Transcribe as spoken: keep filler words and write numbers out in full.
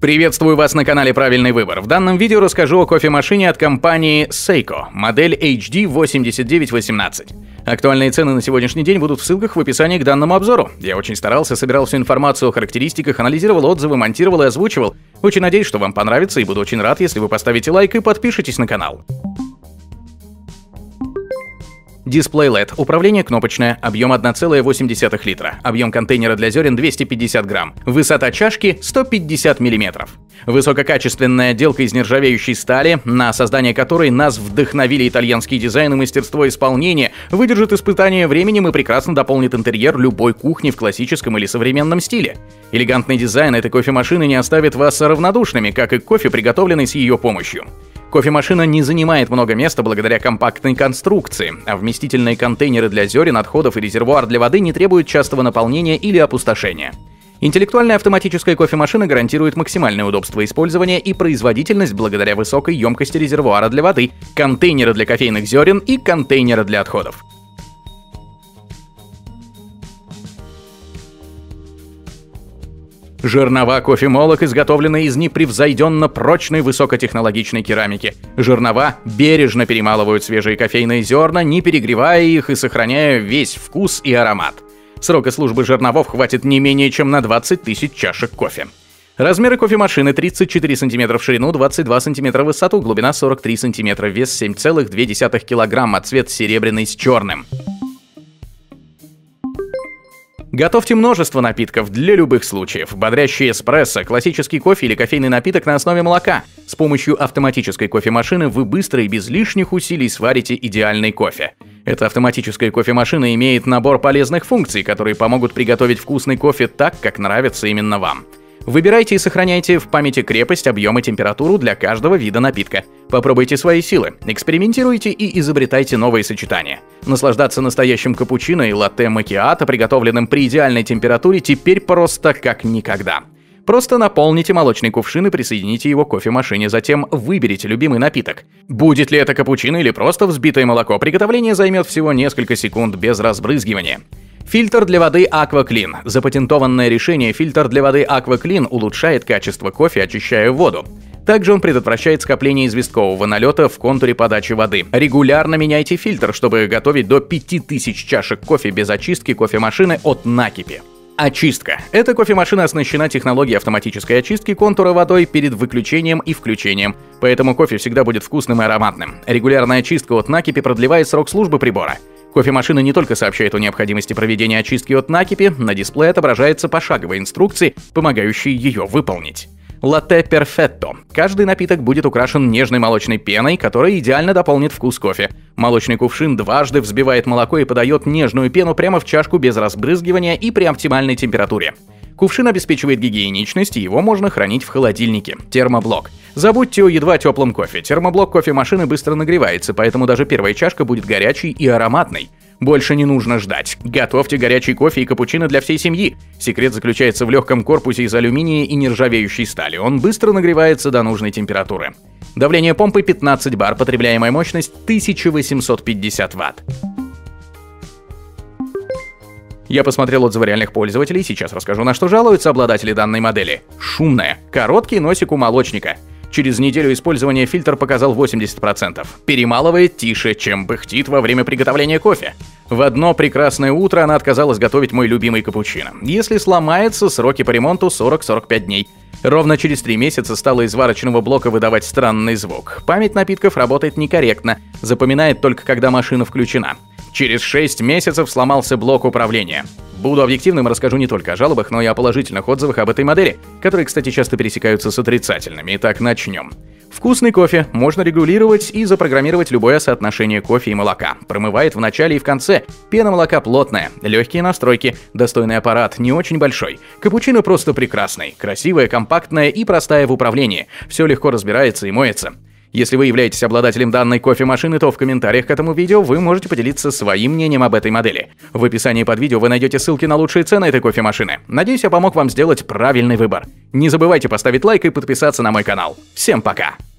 Приветствую вас на канале Правильный выбор. В данном видео расскажу о кофемашине от компании Seiko, модель эйч ди восемьдесят девять восемнадцать. Актуальные цены на сегодняшний день будут в ссылках в описании к данному обзору. Я очень старался, собирал всю информацию о характеристиках, анализировал отзывы, монтировал и озвучивал. Очень надеюсь, что вам понравится, и буду очень рад, если вы поставите лайк и подпишитесь на канал. Дисплей эл и ди, управление кнопочное, объем одна целая восемь десятых литра, объем контейнера для зерен двести пятьдесят грамм, высота чашки сто пятьдесят миллиметров. Высококачественная отделка из нержавеющей стали, на создание которой нас вдохновили итальянский дизайн и мастерство исполнения, выдержит испытание временем и прекрасно дополнит интерьер любой кухни в классическом или современном стиле. Элегантный дизайн этой кофемашины не оставит вас равнодушными, как и кофе, приготовленный с ее помощью. Кофемашина не занимает много места благодаря компактной конструкции, а вместительные контейнеры для зерен, отходов и резервуар для воды не требуют частого наполнения или опустошения. Интеллектуальная автоматическая кофемашина гарантирует максимальное удобство использования и производительность благодаря высокой емкости резервуара для воды, контейнера для кофейных зерен и контейнера для отходов. Жернова кофемолок изготовлены из непревзойденно прочной высокотехнологичной керамики. Жернова бережно перемалывают свежие кофейные зерна, не перегревая их и сохраняя весь вкус и аромат. Срока службы жерновов хватит не менее чем на двадцать тысяч чашек кофе. Размеры кофемашины: тридцать четыре сантиметра в ширину, двадцать два сантиметра в высоту, глубина сорок три сантиметра, вес семь целых две десятых килограмма, цвет серебряный с черным. Готовьте множество напитков для любых случаев. Бодрящий эспрессо, классический кофе или кофейный напиток на основе молока. С помощью автоматической кофемашины вы быстро и без лишних усилий сварите идеальный кофе. Эта автоматическая кофемашина имеет набор полезных функций, которые помогут приготовить вкусный кофе так, как нравится именно вам. Выбирайте и сохраняйте в памяти крепость, объем и температуру для каждого вида напитка. Попробуйте свои силы, экспериментируйте и изобретайте новые сочетания. Наслаждаться настоящим капучино и латте-макиато, приготовленным при идеальной температуре, теперь просто как никогда. Просто наполните молочный кувшин и присоедините его к кофемашине, затем выберите любимый напиток. Будет ли это капучино или просто взбитое молоко, приготовление займет всего несколько секунд без разбрызгивания. Фильтр для воды AquaClean. Запатентованное решение фильтр для воды AquaClean улучшает качество кофе, очищая воду. Также он предотвращает скопление известкового налета в контуре подачи воды. Регулярно меняйте фильтр, чтобы готовить до пяти тысяч чашек кофе без очистки кофемашины от накипи. Очистка. Эта кофемашина оснащена технологией автоматической очистки контура водой перед выключением и включением, поэтому кофе всегда будет вкусным и ароматным. Регулярная очистка от накипи продлевает срок службы прибора. Кофемашина не только сообщает о необходимости проведения очистки от накипи, на дисплее отображается пошаговая инструкция, помогающая ее выполнить. Латте перфетто. Каждый напиток будет украшен нежной молочной пеной, которая идеально дополнит вкус кофе. Молочный кувшин дважды взбивает молоко и подает нежную пену прямо в чашку без разбрызгивания и при оптимальной температуре. Кувшин обеспечивает гигиеничность, и его можно хранить в холодильнике. Термоблок. Забудьте о едва теплом кофе. Термоблок кофемашины быстро нагревается, поэтому даже первая чашка будет горячей и ароматной. Больше не нужно ждать. Готовьте горячий кофе и капучино для всей семьи. Секрет заключается в легком корпусе из алюминия и нержавеющей стали. Он быстро нагревается до нужной температуры. Давление помпы пятнадцать бар, потребляемая мощность тысяча восемьсот пятьдесят ватт. Я посмотрел отзывы реальных пользователей, сейчас расскажу, на что жалуются обладатели данной модели. Шумная. Короткий носик у молочника. Через неделю использования фильтр показал восемьдесят процентов. Перемалывает тише, чем пыхтит во время приготовления кофе. В одно прекрасное утро она отказалась готовить мой любимый капучино. Если сломается, сроки по ремонту сорок — сорок пять дней. Ровно через три месяца стала из варочного блока выдавать странный звук. Память напитков работает некорректно, запоминает только когда машина включена. Через шесть месяцев сломался блок управления. Буду объективным и расскажу не только о жалобах, но и о положительных отзывах об этой модели, которые, кстати, часто пересекаются с отрицательными. Итак, начнем. Вкусный кофе можно регулировать и запрограммировать любое соотношение кофе и молока. Промывает в начале и в конце. Пена молока плотная, легкие настройки, достойный аппарат, не очень большой. Капучино просто прекрасный, красивая, компактная и простая в управлении. Все легко разбирается и моется. Если вы являетесь обладателем данной кофемашины, то в комментариях к этому видео вы можете поделиться своим мнением об этой модели. В описании под видео вы найдете ссылки на лучшие цены этой кофемашины. Надеюсь, я помог вам сделать правильный выбор. Не забывайте поставить лайк и подписаться на мой канал. Всем пока!